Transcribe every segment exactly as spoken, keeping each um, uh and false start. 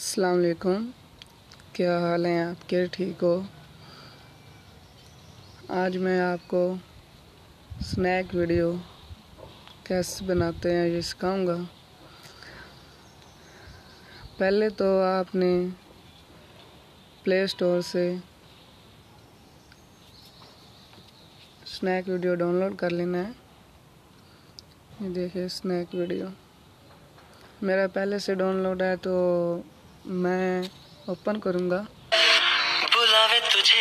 अस्सलाम वालेकुम। क्या हाल है आपके? ठीक हो? आज मैं आपको स्नैक वीडियो कैसे बनाते हैं ये सिखाऊंगा। पहले तो आपने प्ले स्टोर से स्नैक वीडियो डाउनलोड कर लेना है। ये देखिए स्नैक वीडियो मेरा पहले से डाउनलोड है, तो मैं ओपन करूँगा। बुलावे तुझे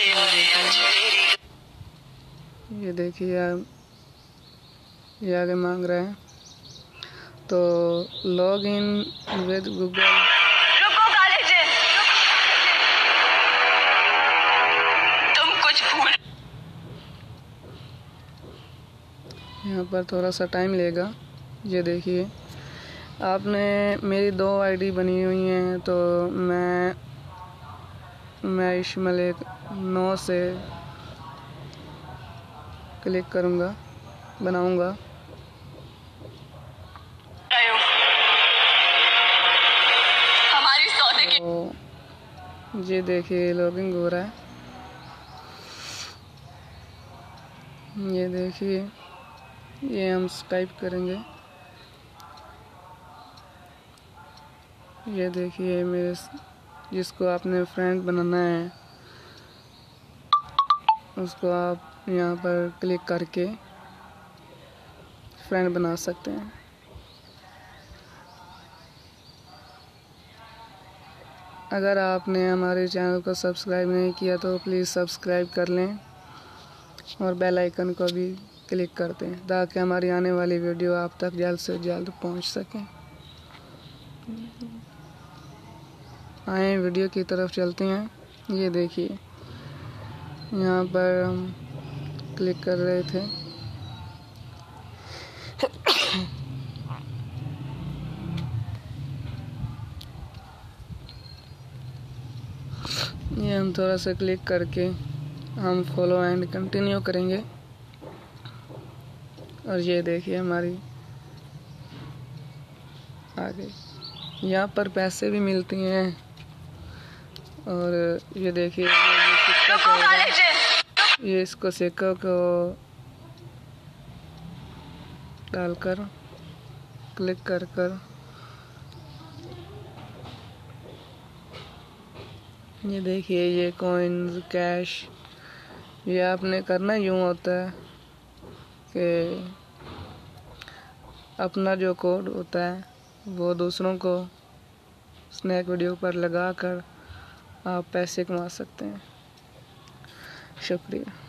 ये देखिए ये आगे मांग रहे हैं, तो लॉग इन विद गूगल। रुको कॉलेज, तुम कुछ भूल। यहाँ पर थोड़ा सा टाइम लेगा। ये देखिए आपने मेरी दो आईडी बनी हुई हैं, तो मैं मैं इश्माइल एक नौ से क्लिक करूँगा, बनाऊँगा। हमारी सौदे की तो ये देखिए लॉगिंग हो रहा है। ये देखिए ये हम स्काइप करेंगे। ये देखिए मेरे जिसको आपने फ्रेंड बनाना है उसको आप यहाँ पर क्लिक करके फ्रेंड बना सकते हैं। अगर आपने हमारे चैनल को सब्सक्राइब नहीं किया तो प्लीज़ सब्सक्राइब कर लें और बेल आइकन को भी क्लिक कर दें, ताकि हमारी आने वाली वीडियो आप तक जल्द से जल्द पहुंच सकें। आए वीडियो की तरफ चलते हैं। ये देखिए यहाँ पर हम क्लिक कर रहे थे। ये हम थोड़ा सा क्लिक करके हम फॉलो एंड कंटिन्यू करेंगे। और ये देखिए हमारी आगे यहाँ पर पैसे भी मिलती हैं। और ये देखिए ये सिक्का चलेगा, ये इसको सिक्का को डालकर क्लिक कर कर ये देखिए ये कॉइन्स कैश। ये आपने करना यूँ होता है कि अपना जो कोड होता है वो दूसरों को स्नैक वीडियो पर लगाकर आप पैसे कमा सकते हैं। शुक्रिया।